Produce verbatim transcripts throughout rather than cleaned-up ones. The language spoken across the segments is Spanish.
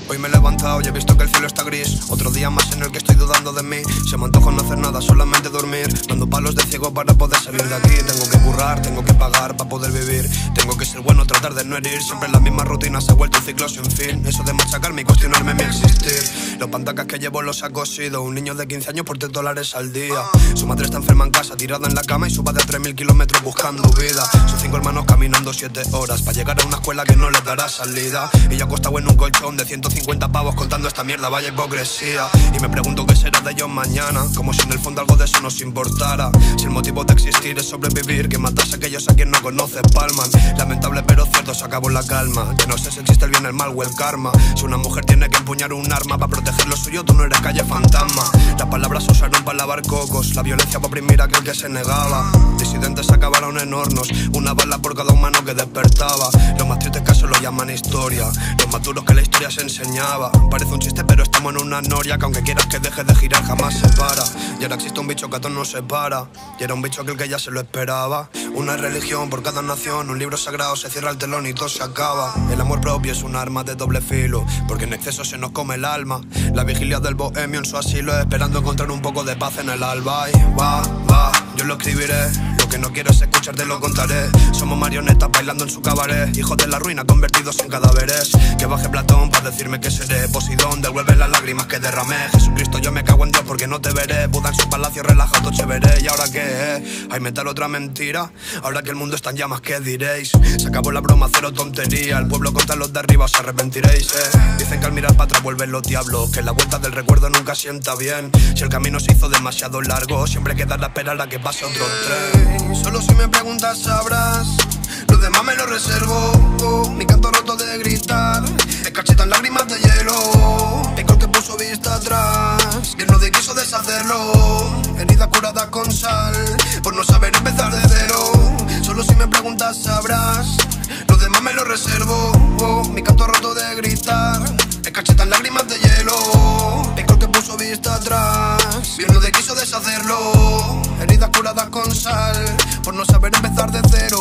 Hoy me he levantado y he visto que el cielo está gris. Otro día más en el que estoy dudando de mí. Se me antoja no hacer nada, solamente dormir. Dando palos de ciego para poder salir de aquí. Tengo que currar, tengo que pagar para poder vivir. Tengo que ser bueno, tratar de no herir. Siempre en las mismas rutinas se ha vuelto un ciclo sin fin. Eso de machacarme y cuestionarme mi existir. Los pantacas que llevo los ha cosido un niño de quince años por tres dólares al día. Su madre está enferma en casa, tirada en la cama. Y su padre a tres mil kilómetros buscando vida. Sus cinco hermanos caminando siete horas para llegar a una escuela que no les dará salida. Y yo acostado en un colchón de ciento cincuenta pavos contando esta mierda, vaya hipocresía. Y me pregunto qué será de ellos mañana, como si en el fondo algo de eso nos importara. Si el motivo de existir es sobrevivir, que matarse a aquellos a quien no conoces palman. Lamentable pero cierto, se acabó la calma. Que no sé si existe el bien, el mal o el karma. Si una mujer tiene que empuñar un arma para proteger lo suyo, tú no eres calle fantasma. Las palabras se usaron para lavar cocos, la violencia para oprimir a aquel que se negaba. Disidentes acabaron en hornos, una bala por cada humano que despertaba. Los más tristes casos lo llaman historia, los más duros que la historia se enseñaba. Parece un chiste pero estamos en una noria que aunque quieras que deje de girar jamás se para. Y ahora existe un bicho que a todos nos separa, y era un bicho aquel que ya se lo esperaba. Una religión por cada nación, un libro sagrado, se cierra el telón y todo se acaba. El amor propio es un arma de doble filo, porque en exceso se nos come el alma. La vigilia del bohemio en su asilo, esperando encontrar un poco de paz en el alba. Y va, va, yo lo escribiré. Lo que no quiero es escuchar, te lo contaré. Somos marionetas bailando en su cabaret, hijos de la ruina convertidos en cadáveres. Que baje Platón para decirme que seré Poseidón, devuelve las lágrimas que derramé. Jesucristo, yo me cago en Dios porque no te veré. Buda en su palacio relajado, chévere. ¿Y ahora qué? ¿Hay metal otra mentira? Ahora que el mundo está en llamas, ¿qué diréis? Se acabó la broma, cero tontería. El pueblo contra los de arriba, os arrepentiréis, eh. Dicen que al mirar para atrás vuelven los diablos, que la vuelta del recuerdo nunca sienta bien. Si el camino se hizo demasiado largo, siempre queda la esperar a que pase otro tren. Solo si me preguntas sabrás, los demás me lo reservo. Oh, mi canto roto de gritar, escarchetan lágrimas de hielo. Pecor que puso vista atrás, que no quiso deshacerlo. Heridas curadas con sal, por no saber empezar de cero. Solo si me preguntas sabrás, los demás me lo reservo. Oh, mi canto roto de gritar, escarchetan lágrimas de hielo. Pecor que puso vista atrás, bien no quiso deshacerlo. Heridas curadas con sal, por no saber empezar de cero.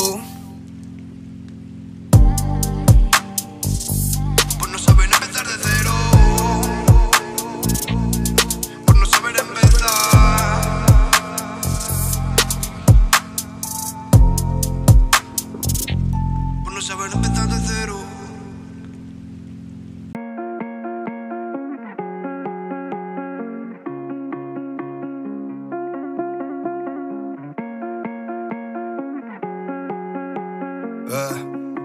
Por no saber empezar de cero. Por no saber empezar. Por no saber empezar de cero. Eh.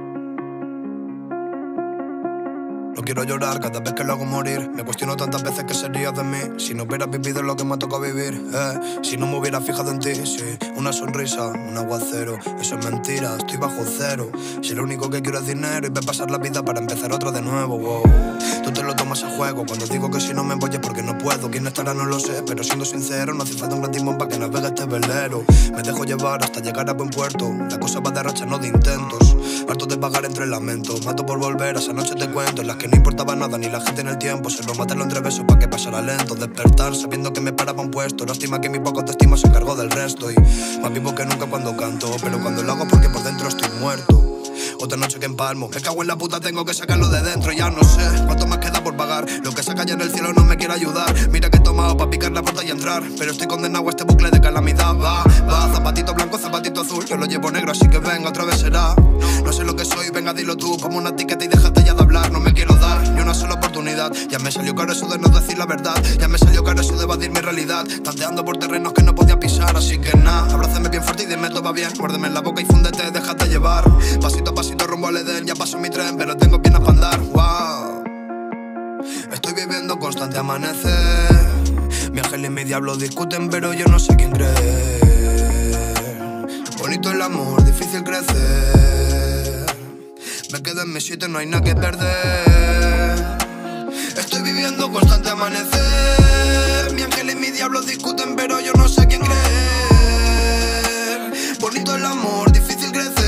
No quiero llorar cada vez que lo hago morir. Me cuestiono tantas veces que sería de mí si no hubieras vivido lo que me ha tocado vivir, eh. Si no me hubiera fijado en ti, sí. Una sonrisa, un aguacero, eso es mentira, estoy bajo cero. Si lo único que quiero es dinero y ver pasar la vida para empezar otra de nuevo, wow. Tú te lo tomas a juego cuando digo que si no me voy es porque no puedo. Quién estará no lo sé, pero siendo sincero no hace falta un gran timón para que navegue este velero. Me dejo llevar hasta llegar a buen puerto, la cosa va de racha, no de intentos. Harto de pagar entre lamentos, mato por volver a esa noche te cuento en las que no importaba nada ni la gente en el tiempo. Solo matarlo entre besos para que pasara lento. Despertar sabiendo que me paraba un puesto. Lástima que mi poca autoestima se encargó del resto. Y más vivo que nunca cuando canto, pero cuando lo hago porque por dentro estoy muerto. Otra noche que empalmo, me cago en la puta, tengo que sacarlo de dentro. Ya no sé cuánto más queda por pagar, lo que saca ya en el cielo no me quiere ayudar. Mira que he tomado pa' picar la puerta y entrar, pero estoy condenado a este bucle de calamidad. Va, va, zapatito blanco, zapatito azul, yo lo llevo negro así que venga, otra vez será. No sé lo que soy, venga dilo tú, como una etiqueta y déjate ya de hablar. No me quiero dar ni una sola oportunidad, ya me salió caro eso de no decir la verdad. Ya me salió caro eso de evadir mi realidad, tanteando por terrenos que no podía pisar. Así que nada, abrázame bien fuerte y dime todo va bien. Muérdeme en la boca y fúndete, déjate llevar. Pasito a pasito rumbo al Edén, ya pasó mi tren, pero tengo piernas para andar. Wow. Estoy viviendo constante amanecer. Mi ángel y mi diablo discuten, pero yo no sé quién creer. Bonito el amor, difícil crecer. Me quedo en mi sitio, no hay nada que perder. Estoy viviendo constante amanecer. Mi ángel y mi diablo discuten, pero yo no sé quién creer. Bonito el amor, difícil crecer.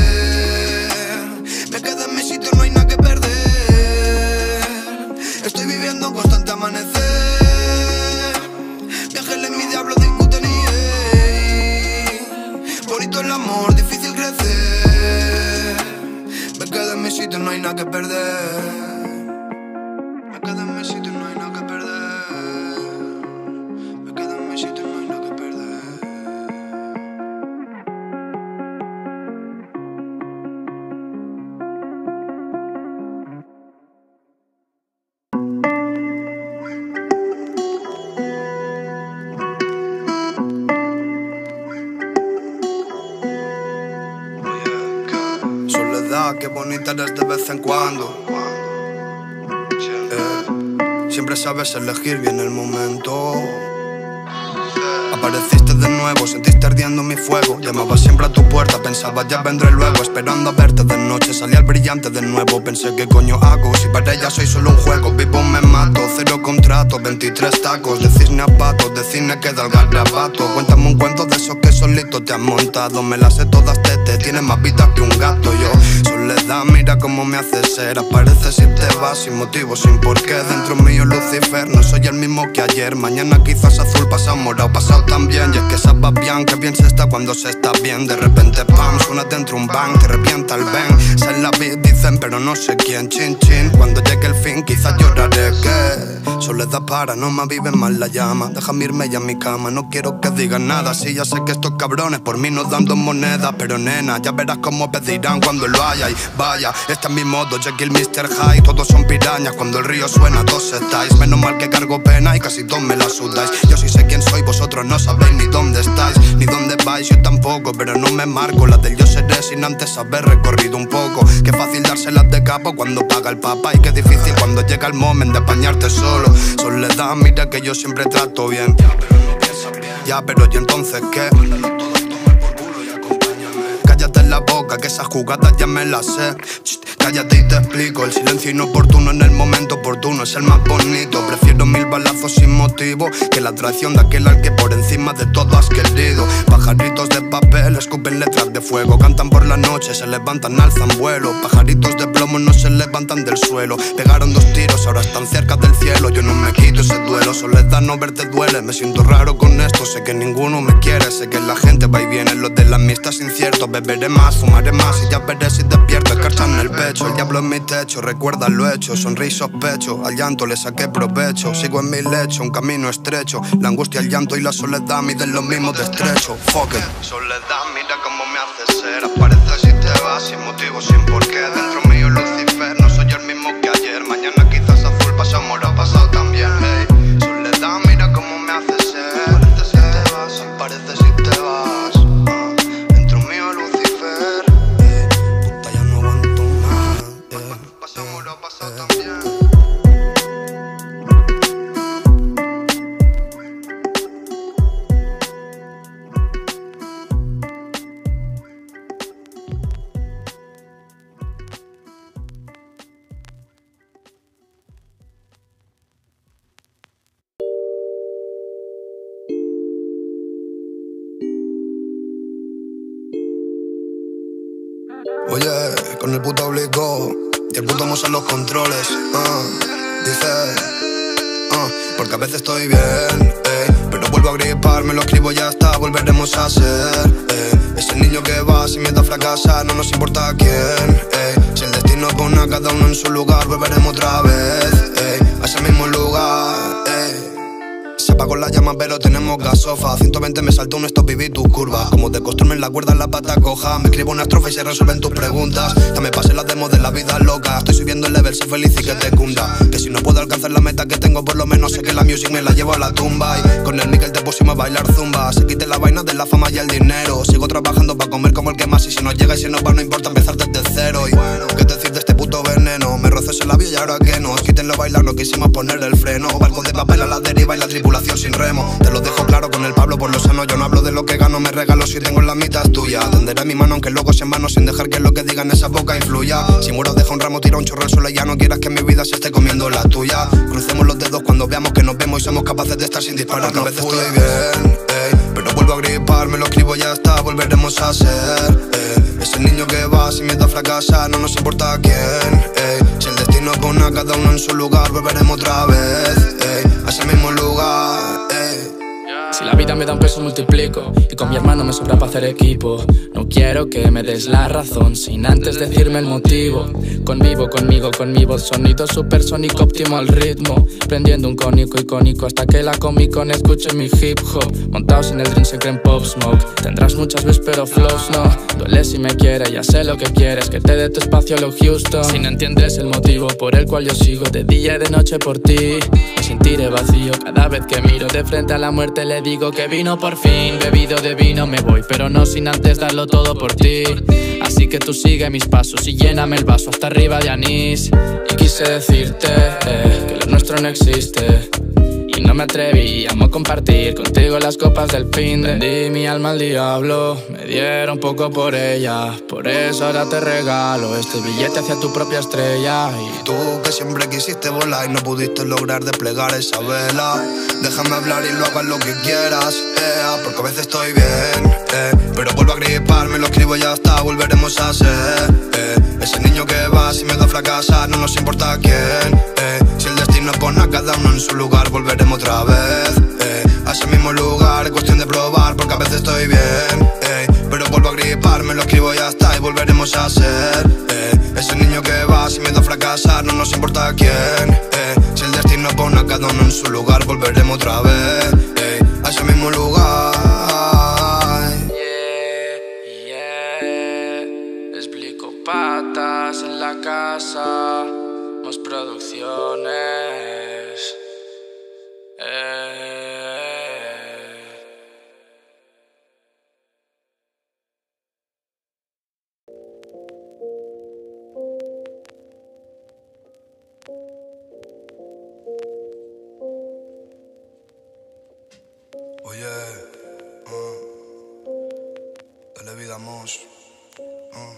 Me quedo en mi sitio, no hay nada que perder. Estoy viviendo constante amanecer. Mi ángel y mi diablo discuten y hey. Bonito el amor, difícil crecer. Me quedo en mi sitio, no hay nada que perder. Soledad, qué bonita eres de vez en cuando. eh, Siempre sabes elegir bien el momento. Apareciste de nuevo, sentiste ardiendo mi fuego. Llamaba siempre a tu puerta, pensaba ya vendré luego. Esperando a verte de noche, salía el brillante de nuevo. Pensé qué coño hago, si para ella soy solo un juego. Vivo me mato, cero contrato, veintitrés tacos. De cisne a pato, de cine queda el garabato. Cuéntame un cuento de esos que solito te han montado. Me las sé todas, tete, tienes más vida que un gato. Yo, soledad, mira cómo me haces ser. Apareces y te vas sin motivo, sin porqué. Dentro mío Lucifer, no soy el mismo que ayer. Mañana quizás azul, pasado morado, pasado también. Y es que sabes bien que bien se está cuando se está bien. De repente pam, suena dentro un bang, te revienta el ven. Se la vi, dicen pero no sé quién. Chin chin, cuando llegue el fin quizás lloraré. Que soledad para, no me vive más la llama. Déjame irme ya a mi cama, no quiero que digan nada. Sí, ya sé que estos cabrones por mí nos dan dos monedas. Pero nena, ya verás cómo pedirán cuando lo haya. Y vaya, este es mi modo, Jekyll, mister Hyde. Todos son pirañas, cuando el río suena todos estáis. Menos mal que cargo pena y casi todos me la sudáis. Yo sí sé quién soy, vosotros no sabéis ni dónde estáis, ni dónde vais, yo tampoco, pero no me marco. Las del yo seré sin antes haber recorrido un poco. Qué fácil dárselas de capo cuando paga el papá. Y qué difícil cuando llega el momento de apañarte solo. Soledad, mira que yo siempre trato bien. Ya, pero ¿y entonces qué? Cállate en la boca, que esas jugadas ya me las sé. Shh, cállate y te explico. El silencio inoportuno en el momento oportuno es el más bonito. Prefiero mil balazos sin motivo que la traición de aquel al que por encima de todo has querido. Pajaritos de papel escupen letras de fuego. Cantan por la noche, se levantan, alzan vuelo. Pajaritos de plomo no se levantan del suelo. Pegaron dos tiros, ahora están cerca del cielo. Yo no me quito ese duelo. Soledad, no verte duele. Me siento raro con esto, sé que ninguno me quiere. Sé que la gente va y viene, lo de la amistad es incierto. Beberé más, fumaré más y ya veré si despierto. Escarcha en el pecho, el diablo en mi techo. Recuerda lo hecho, sonríe y sospecho. Al llanto le saqué provecho. Sigo en mi lecho, un camino estrecho. La angustia, el llanto y la soledad miden lo mismo de estrecho. Fuck it. Soledad, mira cómo me haces ser. Apareces y te vas sin motivo, sin porqué. Dentro mío Lucifer, no soy el mismo que ayer. Mañana quizás azul, pasado morado, pasado también. Hey. Soledad, mira cómo me haces ser. Apareces y te vas, apareces y te vas. Oye, con el puto obligo y el puto mozo en los controles. uh, Dice, uh, porque a veces estoy bien, ey, pero vuelvo a gripar, me lo escribo ya está, volveremos a ser, ey, ese niño que va sin miedo a fracasar, no nos importa quién, ey, si el destino pone a cada uno en su lugar, volveremos otra vez, ey, a ese mismo lugar, ey. Se apagó la llama pero tenemos gasofa. ciento veinte me saltó un stop y vi tus curvas. Como de costumbre en la cuerda en la pata coja. Me escribo una estrofa y se resuelven tus preguntas. Ya me pasé las demos de la vida loca. Estoy subiendo el level, sé feliz y que te cunda. Que si no puedo alcanzar la meta que tengo, por lo menos sé que la music me la llevo a la tumba. Y con el Mikel te pusimos a bailar zumba. Se quite la vaina de la fama y el dinero. Sigo trabajando para comer como el que más. Y si no llega y si no va no importa empezar desde cero. Y bueno, ¿qué decir de este puto veneno? Me roces el labio y ahora que nos quítenlo bailar no quisimos poner el freno. Barco de papel a la deriva y la tripulación sin remo. Te lo dejo claro con el Pablo por lo sano. Yo no hablo de lo que gano, me regalo si tengo en la mitad tuya. Tenderé mi mano aunque luego sea en vano, sin dejar que lo que digan esa boca influya. Si muero deja un ramo, tira un chorro al suelo y ya no quieras que mi vida se esté comiendo la tuya. Crucemos los dedos cuando veamos que nos vemos y somos capaces de estar sin disparar. Que a veces estoy bien, ey, pero vuelvo a gripar, me lo escribo ya está, volveremos a ser, ey, ese niño que va sin miedo a fracasar, no nos importa quién, ey, si el destino pone a cada uno en su lugar, volveremos otra vez, ey, a ese mismo lugar, ey. Si la vida me da un peso multiplico, y con mi hermano me sobra para hacer equipo. No quiero que me des la razón sin antes decirme el motivo. Convivo conmigo, con mi voz, sonido supersónico óptimo al ritmo. Prendiendo un cónico icónico hasta que la Comic Con escuche mi hip hop. Montados en el drink se creen pop smoke. Tendrás muchas veces pero flows no. Duele si me quieres, ya sé lo que quieres, que te dé tu espacio lo Houston. Si no entiendes el motivo por el cual yo sigo de día y de noche por ti, me sentiré vacío cada vez que miro de frente a la muerte. Le digo que vino por fin, bebido de vino me voy, pero no sin antes darlo todo por ti. Así que tú sigue mis pasos y lléname el vaso hasta arriba de anís. Y quise decirte eh, que lo nuestro no existe, y no me atreví, amo compartir contigo las copas del fin. Vendí mi alma al diablo, me dieron poco por ella, por eso ahora te regalo este billete hacia tu propia estrella. Y tú que siempre quisiste volar y no pudiste lograr desplegar esa vela, déjame hablar y lo hagas lo que quieras, eh, porque a veces estoy bien, eh, pero vuelvo a griparme, lo escribo y ya está, volveremos a ser eh, ese niño que va si me da fracasar, no nos importa quién, eh, si el destino pone a cada uno en su lugar, volveremos otra vez, eh, a ese mismo lugar, es cuestión de probar, porque a veces estoy bien, eh, pero vuelvo a griparme, lo escribo y ya está, y volveremos a ser eh, ese niño que va sin miedo a fracasar, no nos importa quién, eh, si el destino pone a cada uno en su lugar, volveremos otra vez, eh, a ese mismo lugar. Yeah, yeah, explico patas en la casa, más producciones. Eh. Oye, uh, dale vida, mos. Uh.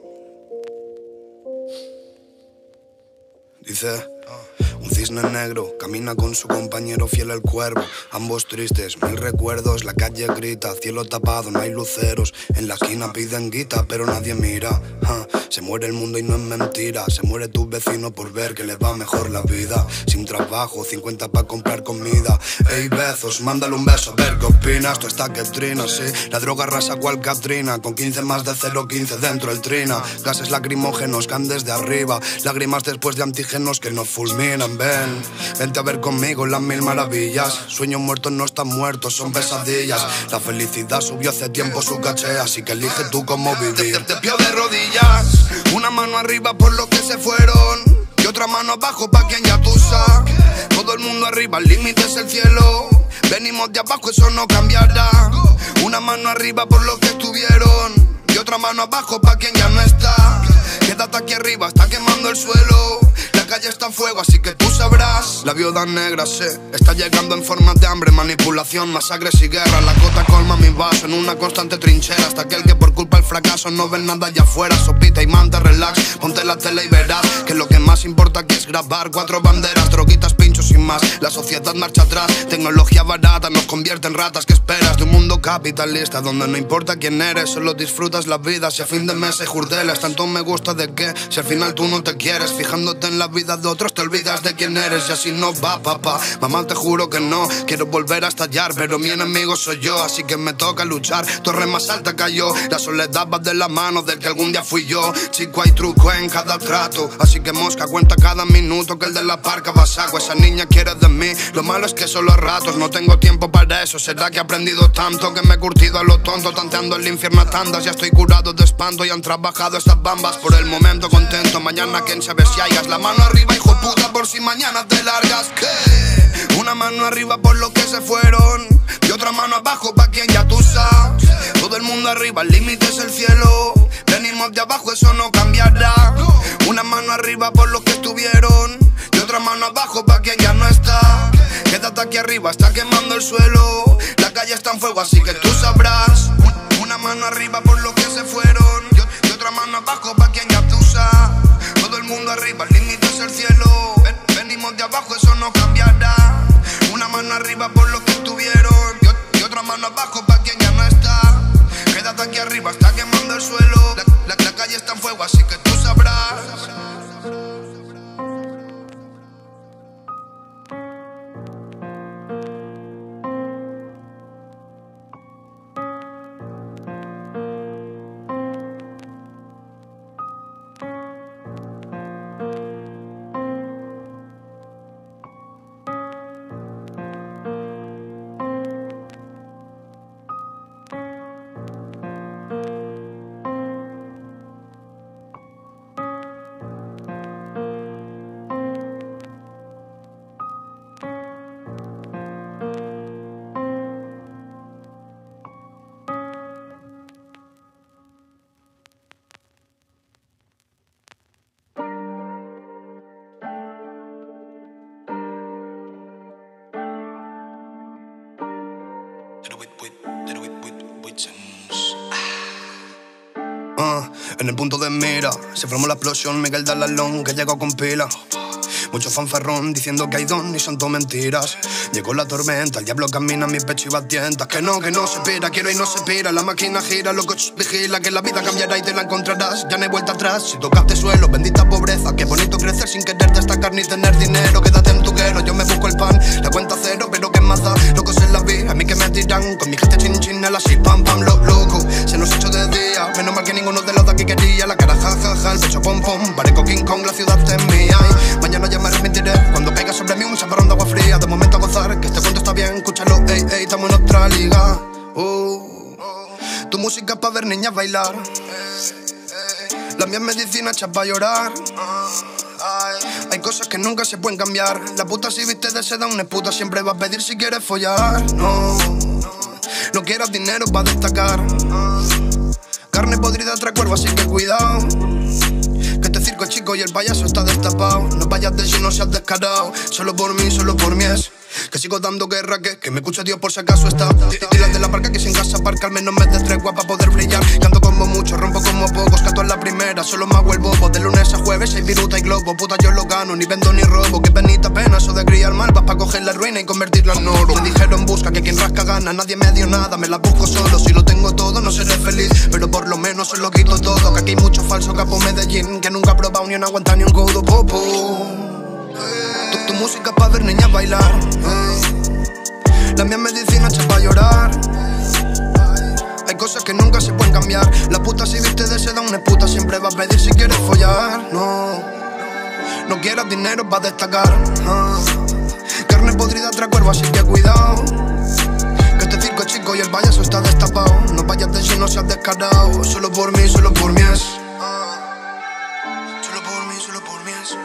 Dice, uh, un cisne negro camina con su compañero fiel el cuervo, ambos tristes, mil recuerdos, la calle grita, cielo tapado, no hay luceros, en la esquina piden guita pero nadie mira, uh, se muere el mundo y no es mentira, se muere tu vecino por ver que le va mejor la vida, sin trabajo, cincuenta pa' comprar comida, ey besos, mándale un beso a ver qué opinas, tú está que trina, sí, la droga rasa cual Katrina, con quince más de cero quince dentro el trina, gases lacrimógenos caen desde arriba, lágrimas después de antígenos que nos fulminan, ven, vente a ver conmigo las mil maravillas, sueños muertos no están muertos, son pesadillas, la felicidad subió hace tiempo su caché, así que elige tú cómo vivir. Te, te, te pio de rodillas, una mano arriba por los que se fueron y otra mano abajo pa' quien ya tú sabes. Todo el mundo arriba, el límite es el cielo, venimos de abajo, eso no cambiará. Una mano arriba por los que estuvieron y otra mano abajo pa' quien ya no está. Quédate aquí arriba, está quemando el suelo, la calle está en fuego, así que tú sabrás. La viuda negra se está llegando en forma de hambre, manipulación, masacres y guerra. La cota colma mi vaso en una constante trinchera, hasta aquel que por culpa del fracaso no ve nada allá afuera. Sopita y manta, relax, ponte la tele y verás que lo que más importa aquí es grabar cuatro banderas, droguitas, pinchos sin más. La sociedad marcha atrás, tecnología barata nos convierte en ratas. ¿Qué esperas de un mundo capitalista donde no importa quién eres, solo disfrutas la vida? Si a fin de mes hay jurdelas, tanto me gusta de qué, si al final tú no te quieres, fijándote en la vida de otros te olvidas de quién eres. Y así no va, papá, mamá te juro que no quiero volver a estallar, pero mi enemigo soy yo, así que me toca luchar. Torre más alta cayó, la soledad va de la mano del que algún día fui yo. Chico, hay truco en cada trato, así que mosca, cuenta cada minuto que el de la parca va saco. Esa niña quiere de mí, lo malo es que solo a ratos no tengo tiempo para eso. Será que he aprendido tanto que me he curtido a lo tonto, tanteando el infierno a tandas. Ya estoy curado de espanto y han trabajado estas bambas. Por el momento contento, mañana quién sabe si hayas. La mano arriba, hijo puta, por si mañana te largas. ¿Qué? Una mano arriba por los que se fueron y otra mano abajo pa' quien ya tú sabes. Todo el mundo arriba, el límite es el cielo, venimos de abajo, eso no cambiará. Una mano arriba por los que estuvieron y otra mano abajo pa' quien ya no está. Quédate aquí arriba, está quemando el suelo, la calle está en fuego, así que tú sabrás. Una mano arriba por los que se fueron y otra mano abajo pa' quien ya tú sabes. Todo el mundo arriba, el límite es el cielo, venimos de abajo, eso no cambiará. Una mano arriba por los que estuvieron y otra mano abajo pa' quien ya no está. Quédate aquí arriba, está quemando el suelo, la, la, la calle está en fuego, así que tú sabrás. En el punto de mira se formó la explosión, Miguel Dalalón que llegó con pila. Mucho fanfarrón diciendo que hay don y son todo mentiras. Llegó la tormenta, el diablo camina en mi pecho y batientas. Que no, que no se pira, quiero y no se pira. La máquina gira, loco, ch, vigila que la vida cambiará y te la encontrarás. Ya no hay vuelta atrás, si tocaste suelo, bendita pobreza. Qué bonito crecer sin querer destacar ni tener dinero. Quédate en tu guero, yo me busco el pan. La cuenta cero, pero qué más da, locos en la vida. A mí que me tiran, con mi gente chin chin a la así, pam pam, lo loco. Se nos echó de día, menos mal que ninguno de los de aquí quería. La cara ja ja ja, el pecho pom pom. Parezco King Kong, la ciudad es mía. Y mañana ya me arrepentiré cuando caiga sobre mí un chaparrón de agua fría. De momento a gozar, que este cuento está bien, escúchalo, ey, ey, estamos en otra liga. uh, Tu música es pa' ver niñas bailar, la mía es medicina hecha pa' llorar. Hay cosas que nunca se pueden cambiar. La puta si viste de seda, una puta siempre va a pedir si quieres follar. No, no quieras dinero pa' destacar. Carne podrida trae cuervo, así que cuidado. Que este circo es chico y el payaso está destapado. No vayas de si no seas descarado. Solo por mí, solo por mí es que sigo dando guerra, que, que me escuche Dios por si acaso está. Tiras de la barca que sin casa aparca, al menos me des tregua pa' poder brillar. Canto como mucho, rompo como pocos, canto en la primera, solo me hago el bobo. De lunes a jueves hay viruta y globo, puta yo lo gano, ni vendo ni robo. Qué penita pena eso de criar mal, vas pa' coger la ruina y convertirla en oro. Me dijeron busca, que quien rasca gana, nadie me dio nada, me la busco solo. Si lo tengo todo no seré feliz, pero por lo menos se lo quito todo. Que aquí hay mucho falso capo Medellín, que nunca ha probado ni un aguanta ni un codo popo. Tu, tu música pa' ver niñas bailar, eh. La mía es medicina hecha pa' llorar. Hay cosas que nunca se pueden cambiar. La puta si viste de seda, una puta siempre va a pedir si quieres follar. No, no quieras dinero pa' destacar. ah. Carne podrida trae cuervo, así que cuidado. Que este circo es chico y el payaso está destapado. No vayas de si no seas descarado. Solo por mí, solo por mí es. Solo por mí, solo por mí es.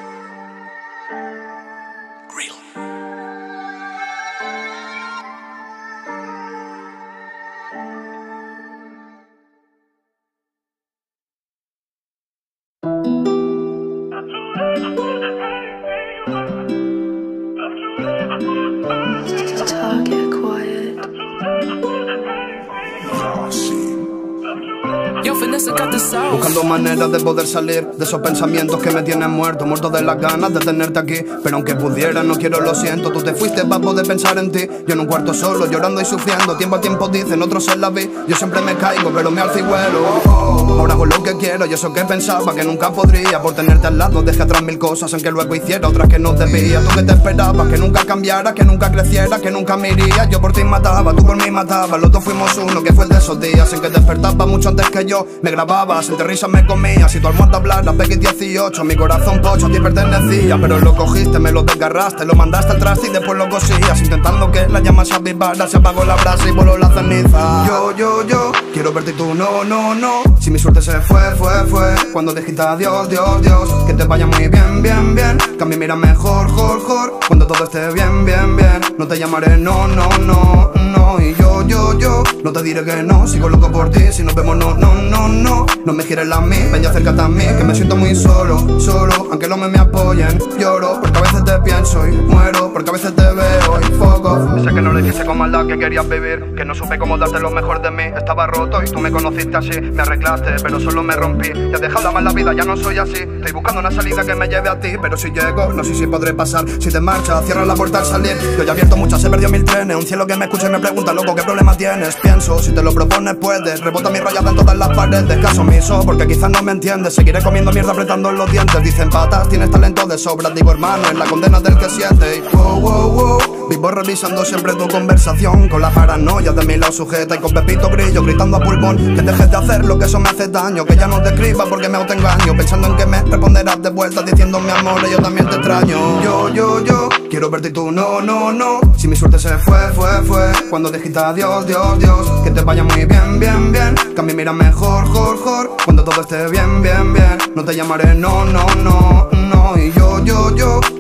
Buscando maneras de poder salir de esos pensamientos que me tienen muerto, muerto de las ganas de tenerte aquí. Pero aunque pudiera, no quiero, lo siento. Tú te fuiste para poder pensar en ti. Yo en un cuarto solo, llorando y sufriendo. Tiempo a tiempo dicen, otros se la vi. Yo siempre me caigo, pero me alzo y vuelo. Ahora hago lo que quiero, y eso que pensaba que nunca podría. Por tenerte al lado dejé atrás mil cosas, aunque luego hiciera otras que no debía. Tú que te esperabas, que nunca cambiara, que nunca creciera, que nunca me iría. Yo por ti mataba, tú por mí matabas. Los dos fuimos uno, que fue el de esos días en que despertaba mucho antes que yo. Me grababas, entre risas me comías. Si tu almohada hablara, Peggy dieciocho. Mi corazón pocho a ti pertenecía, pero lo cogiste, me lo desgarraste, lo mandaste al traste y después lo cosías, intentando que la llama se avivara. Se apagó la brasa y voló la ceniza. Yo, yo, yo, quiero verte y tú no, no, no. Si mi suerte se fue, fue, fue cuando dijiste adiós, Dios, Dios. Que te vaya muy bien, bien, bien. Que a mí mira mejor, jor, jor. Cuando todo esté bien, bien, bien. No te llamaré, no, no, no, no. Y yo, yo, yo, no te diré que no. Sigo loco por ti, si nos vemos, no, no, no, no. No me gires la mí, ven y acércate a mí, que me siento muy solo, solo. Aunque los me me apoyen, lloro, porque a veces te pienso y muero, porque a veces te veo y foco. Sé que no le quise con maldad que querías vivir, que no supe cómo darte lo mejor de mí. Estaba roto y tú me conociste así, me arreglaste, pero solo me rompí. Te has dejado la mala vida, ya no soy así. Estoy buscando una salida que me lleve a ti, pero si llego, no sé si podré pasar. Si te marchas, cierra la puerta al salir. Yo ya he abierto muchas, he perdido mil trenes. Un cielo que me escucha y me pregunta, loco, ¿qué problema tienes? Pienso, si te lo propones puedes. Rebota mi rayada en todas las paredes. Caso omiso, porque quizás no me entiendes. Seguiré comiendo mierda apretando los dientes. Dicen patas, tienes talento de sobra. Digo hermano, es la condena del que siente. Y wow, wow, wow. Vivo revisando siempre tu conversación, con la paranoia de mi lado sujeta y con Pepito Grillo gritando a pulmón que dejes de hacer lo que eso me hace daño. Que ya no te escriba porque me autoengaño, pensando en que me responderás de vuelta diciendo mi amor, yo también te extraño. Yo, yo, yo, quiero verte y tú no, no, no. Si mi suerte se fue, fue, fue cuando dijiste adiós, Dios, Dios. Que te vaya muy bien, bien, bien. Que a mí mira mejor, jor, jor. Cuando todo esté bien, bien, bien. No te llamaré, no, no, no, no. Y yo, yo, yo, no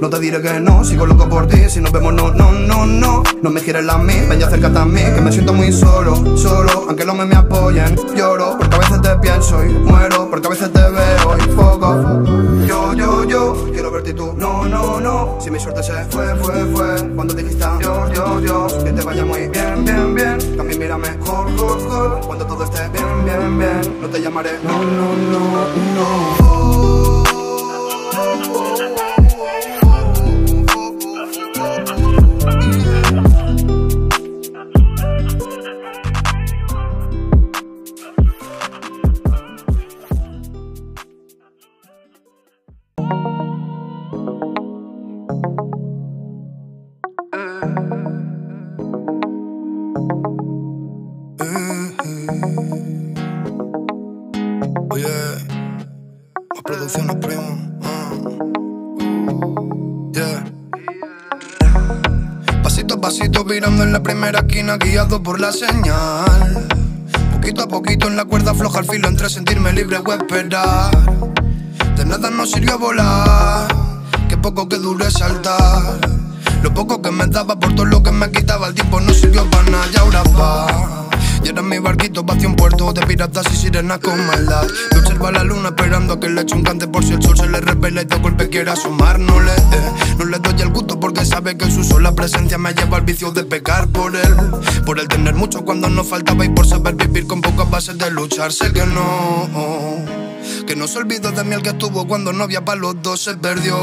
No te diré que no, sigo loco por ti. Si nos vemos no, no, no, no. No me quieres a mí, ven y acércate a mí, que me siento muy solo, solo. Aunque los me me apoyen, lloro porque a veces te pienso y muero, porque a veces te veo y poco. Yo, yo, yo, quiero verte y tú, no, no, no. Si mi suerte se fue, fue, fue. Cuando dijiste Dios, Dios, Dios, que te vaya muy bien, bien, bien. También mírame, mejor, mejor, mejor. Cuando todo esté bien, bien, bien. No te llamaré, no, no, no, no. Oye, más producciones, primo. Uh. Yeah. Pasito a pasito, virando en la primera esquina, guiado por la señal. Poquito a poquito en la cuerda floja, al filo entre sentirme libre o esperar. De nada nos sirvió volar, que poco que dure saltar. Lo poco que me daba por todo lo que me quitaba el tiempo no sirvió para nada y ahora va. Y era mi barquito hacia un puerto de piratas y sirenas con maldad. Me observa la luna esperando a que le eche un cante por si el sol se le revela y de golpe quiere asomar. No le, eh, no le doy el gusto porque sabe que su sola presencia me lleva al vicio de pecar por él. Por el tener mucho cuando no faltaba y por saber vivir con pocas bases de luchar. Sé que no, que no se olvidó de mí el que estuvo cuando no había para los dos se perdió.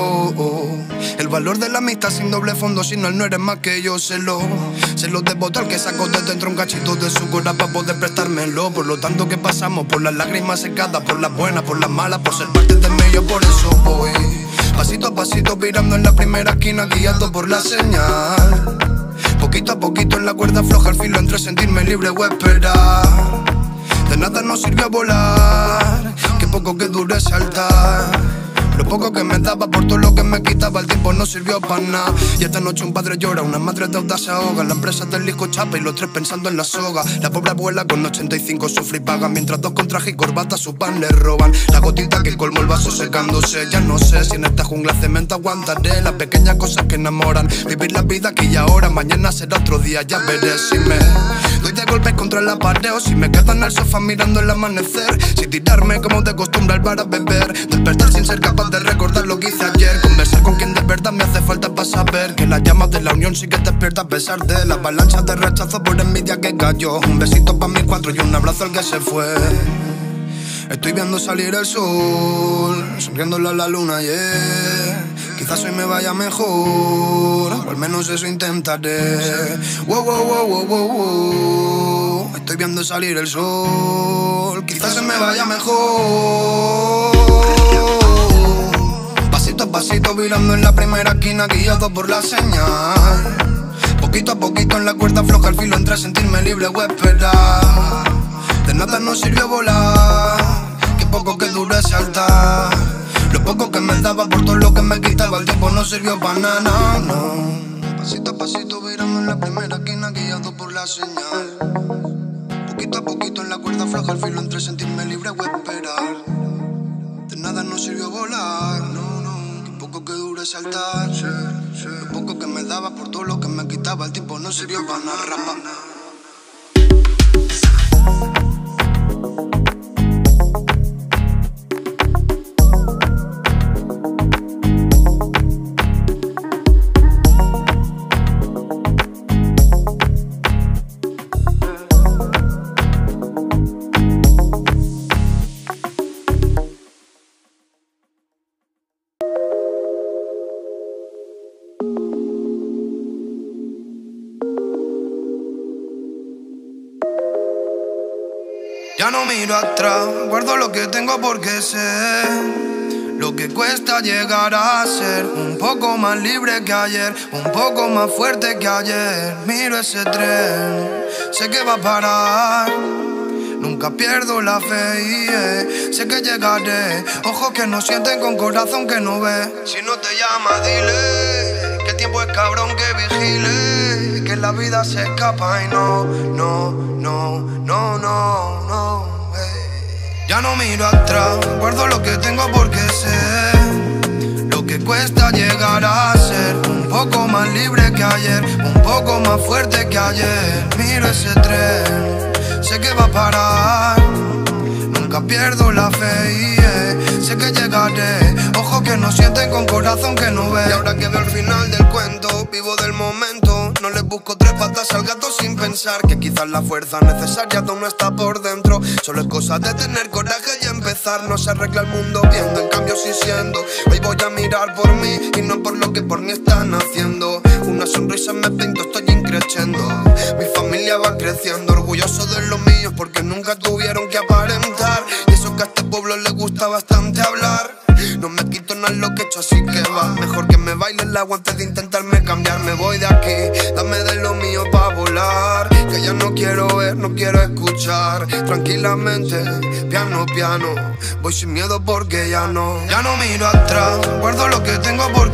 El valor de la amistad sin doble fondo, si no él no eres más que yo, se lo Se lo debo tal que sacó de dentro un cachito de su corazón para poder prestármelo. Por lo tanto que pasamos por las lágrimas secadas, por las buenas, por las malas, por ser parte de mí, yo por eso voy pasito a pasito virando en la primera esquina, guiado por la señal. Poquito a poquito en la cuerda floja, al filo entre sentirme libre o esperar. De nada nos sirvió volar, que poco que dure saltar. Lo poco que me daba por todo lo que me quitaba el tiempo no sirvió para nada. Y esta noche un padre llora, una madre deuda se ahoga. La empresa del disco chapa y los tres pensando en la soga. La pobre abuela con ochenta y cinco sufre y paga, mientras dos con traje y corbata su pan le roban. La gotita que colmó el vaso secándose. Ya no sé si en esta jungla cemento aguantaré las pequeñas cosas que enamoran. Vivir la vida aquí y ahora, mañana será otro día. Ya veré si me doy de golpes contra la pared o si me quedo en el sofá mirando el amanecer. Si tirarme como de costumbre al bar a beber, despertar sin ser capaz de recordar lo que hice ayer. Conversar con quien de verdad me hace falta para saber que las llamas de la unión sí que despierta a pesar de las avalanchas de rechazo por envidia que cayó. Un besito pa' mis cuatro y un abrazo al que se fue. Estoy viendo salir el sol, sonriéndole a la luna, yeah. Quizás hoy me vaya mejor, o al menos eso intentaré. Wow, wow, wow, wow, wow, wow. Estoy viendo salir el sol, quizás se me vaya mejor. Pasito a pasito virando en la primera esquina, guiado por la señal. Poquito a poquito en la cuerda floja, al filo entre sentirme libre o esperar. De nada nos sirvió volar, que poco que dure saltar. Lo poco que me daba por todo lo que me quitaba el tiempo no sirvió para nada, no. Pasito a pasito virando en la primera esquina, guiado por la señal. Poquito a poquito en la cuerda floja, al filo entre sentirme libre o esperar. De nada nos sirvió volar, no, no. Que poco que dure saltar, sí, sí. Lo poco que me daba por todo lo que me quitaba el tiempo no sirvió para nada, rapa. Ya no miro atrás, guardo lo que tengo porque sé lo que cuesta llegar a ser un poco más libre que ayer, un poco más fuerte que ayer. Miro ese tren, sé que va a parar, nunca pierdo la fe y eh, sé que llegaré. Ojos que no sienten con corazón que no ve. Si no te llama, dile que el tiempo es cabrón que vigile, que la vida se escapa y no, no, no, no, no, no. Eh. Ya no miro atrás, guardo lo que tengo porque sé lo que cuesta cuesta llegar a ser un poco más libre que ayer, un poco más fuerte que ayer. Miro ese tren, sé que va a parar, nunca pierdo la fe y yeah, sé que llegaré. Ojos que no sienten con corazón que no ve. Y ahora que veo el final del cuento, vivo del momento. No le busco tres patas al gato sin pensar que quizás la fuerza necesaria aún no está por dentro. Solo es cosa de tener coraje y empezar. No se arregla el mundo viendo, en cambio sí siendo. Hoy voy a mirar por mí y no por lo que por mí están haciendo. Una sonrisa me pinto, estoy increciendo. Mi familia va creciendo, orgulloso de los míos porque nunca tuvieron que aparentar. Y eso que a este pueblo le gusta bastante hablar. No me quito nada lo que he hecho, así que va. Mejor que me baile el agua antes de intentarme cambiar. Me voy de aquí, dame de lo mío pa' volar. Que ya no quiero ver, no quiero escuchar. Tranquilamente, piano, piano. Voy sin miedo porque ya no Ya no miro atrás, guardo lo que tengo porque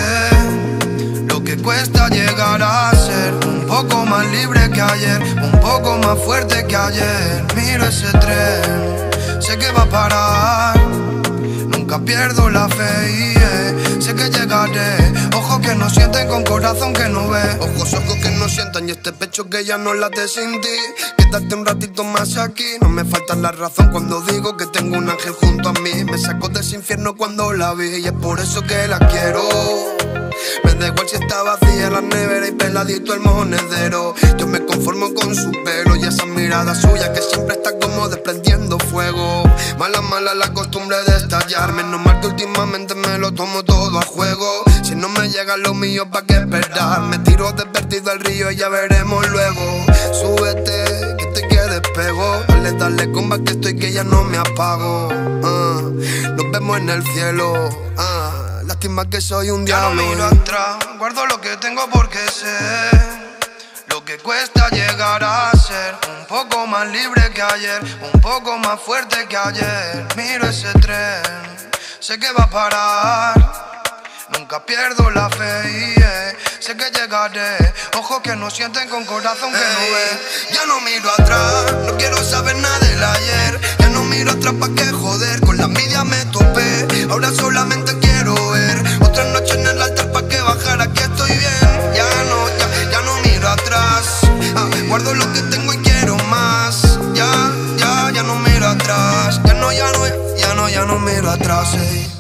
sé lo que cuesta llegar a ser un poco más libre que ayer, un poco más fuerte que ayer. Miro ese tren, sé que va a parar, nunca pierdo la fe y yeah, sé que llegaré. Ojos que no sienten con corazón que no ve. Ojos, ojos que no sientan y este pecho que ya no late sin ti. Quédate un ratito más aquí. No me falta la razón cuando digo que tengo un ángel junto a mí. Me sacó de ese infierno cuando la vi y es por eso que la quiero. Me da igual si está vacía la nevera y peladito el monedero. Yo me conformo con su pelo y esa mirada suya que siempre está como desprendiendo fuego. Mala, mala la costumbre de estallar. Menos mal que últimamente me lo tomo todo a juego. Si no me llega lo mío, ¿pa' qué esperar? Me tiro de perdido al río y ya veremos luego. Súbete, que te quedes pego. Dale, dale, comba que estoy que ya no me apago. uh, Nos vemos en el cielo. uh, Lástima que soy un diablo. Ya no miro atrás, guardo lo que tengo porque sé lo que cuesta llegar a ser un poco más libre que ayer, un poco más fuerte que ayer. Miro ese tren, sé que va a parar, nunca pierdo la fe y yeah, sé que llegaré. Ojos que no sienten con corazón que no ve. Ya no miro atrás, no quiero saber nada del ayer. Ya no miro atrás pa' que joder, con la envidia me topé. Ahora solamente quiero ver otra noche en el altar pa' que bajara, que estoy bien. Ya no, ya, ya no miro atrás, ah, guardo lo que tengo y quiero más. Ya, ya, ya no miro atrás. Ya no, ya no, ya no, ya no miro atrás, ey.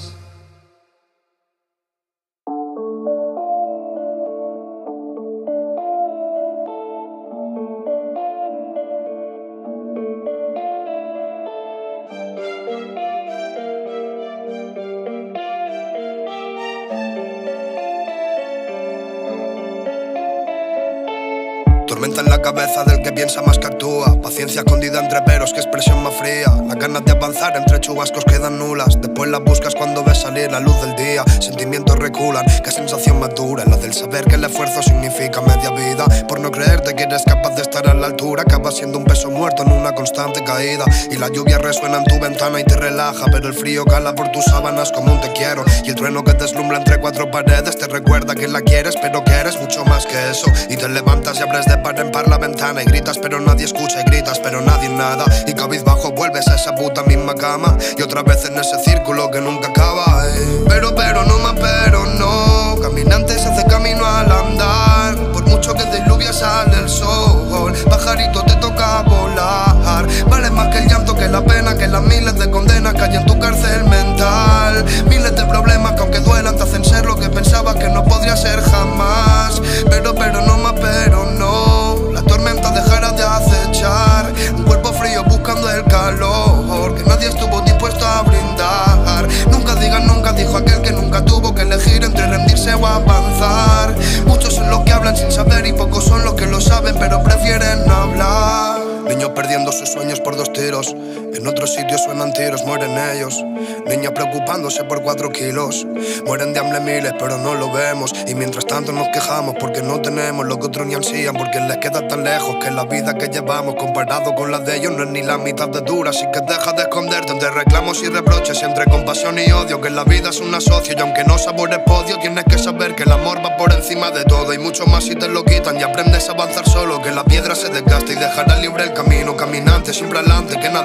Tormenta en la cabeza del que piensa más que actúa. Paciencia escondida entre peros, que expresión más fría. Las ganas de avanzar entre chubascos quedan nulas. Después las buscas cuando ves salir la luz del día. Sentimientos reculan, qué sensación más dura. La del saber que el esfuerzo significa media vida. Por no creerte que eres capaz de estar a la altura. Acabas siendo un peso muerto en una constante caída. Y la lluvia resuena en tu ventana y te relaja, pero el frío cala por tus sábanas como un te quiero. Y el trueno que deslumbra entre cuatro paredes te recuerda que la quieres, pero que eres mucho más que eso. Y te levantas y abres de par en par la ventana y gritas pero nadie escucha, y gritas pero nadie nada. Y cabizbajo vuelves a esa puta misma cama y otra vez en ese círculo que nunca acaba, eh. Pero, pero, no más, pero no. Caminante se hace camino al andar. Por mucho que diluvia sale el sol. Pajarito te toca volar. Vale más que el llanto, que la pena, que las miles de condenas que hay en tu cárcel mental. Miles de problemas que aunque duelan te hacen ser lo que pensabas que no podría ser jamás. Pero, pero, no más, pero no. La tormenta dejará de acechar. Un cuerpo frío buscando el calor que nadie estuvo dispuesto a brindar. Nunca digas nunca, dijo aquel que nunca tuvo que elegir entre rendirse o avanzar. Muchos son los que hablan sin saber y pocos son los que lo saben pero prefieren hablar. Niños perdiendo sus sueños por dos tiros. En otros sitios suenan tiros, mueren ellos. Niñas preocupándose por cuatro kilos. Mueren de hambre miles, pero no lo vemos. Y mientras tanto nos quejamos porque no tenemos lo que otros ni ansían, porque les queda tan lejos que la vida que llevamos comparado con la de ellos no es ni la mitad de dura. Así que deja de esconderte entre reclamos y reproches, entre compasión y odio, que la vida es un asocio. Y aunque no sabores podio, tienes que saber que el amor va por encima de todo. Y mucho más si te lo quitan y aprendes a avanzar solo, que la piedra se desgasta y dejará libre el camino. Caminante siempre adelante, que nada pueda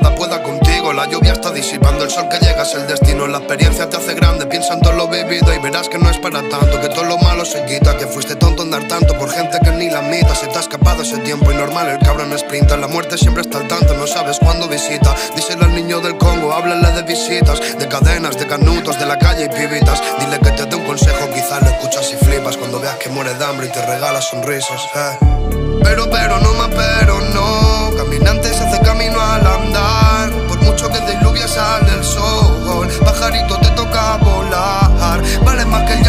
contigo. La lluvia está disipando el sol que llega, es el destino. La experiencia te hace grande, piensa en todo lo vivido y verás que no es para tanto, que todo lo malo se quita, que fuiste tonto andar tanto por gente que ni la mitad. Se te ha escapado ese tiempo y normal, el cabrón sprinta. La muerte siempre está al tanto, no sabes cuándo visita. Díselo al niño del Congo, háblale de visitas, de cadenas, de canutos, de la calle y pibitas. Dile que te dé un consejo, quizás lo escuchas y flipas cuando veas que muere de hambre y te regala sonrisas, eh. Pero, pero, no más, pero no. Caminante se hace camino al andar. Por mucho que diluvia sale el sol. Pajarito te toca volar. Vale más que